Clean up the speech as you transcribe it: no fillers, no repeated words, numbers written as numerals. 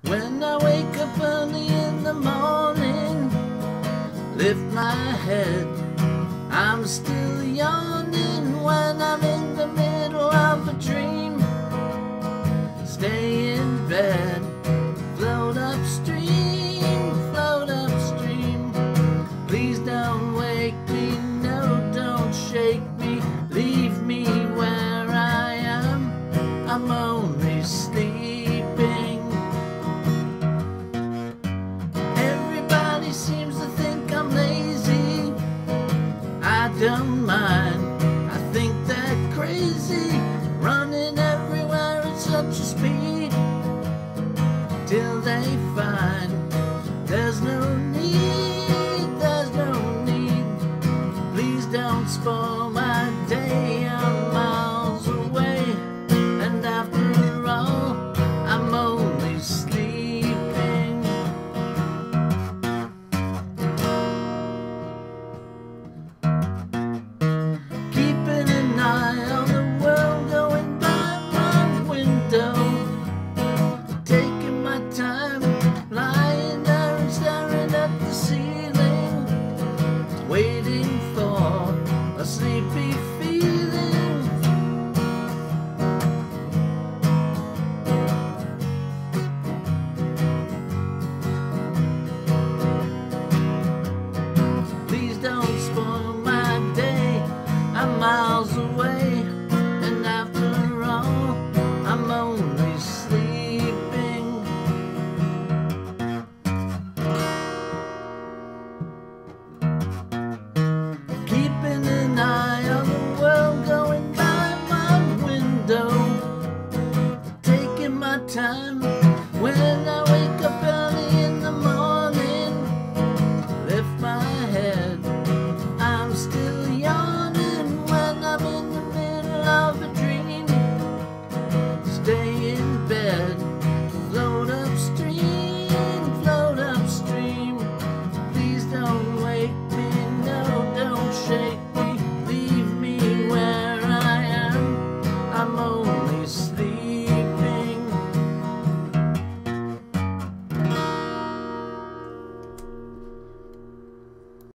When I wake up early in the morning, lift my head, I'm still yawning. When I'm in the middle of a dream, stay in bed, float upstream, float upstream. Please don't wake me, no, don't shake me, leave me where I am, I'm only sleeping. Everybody seems to think I'm lazy, I don't mind, I think they're crazy, running everywhere at such a speed, till they find there's no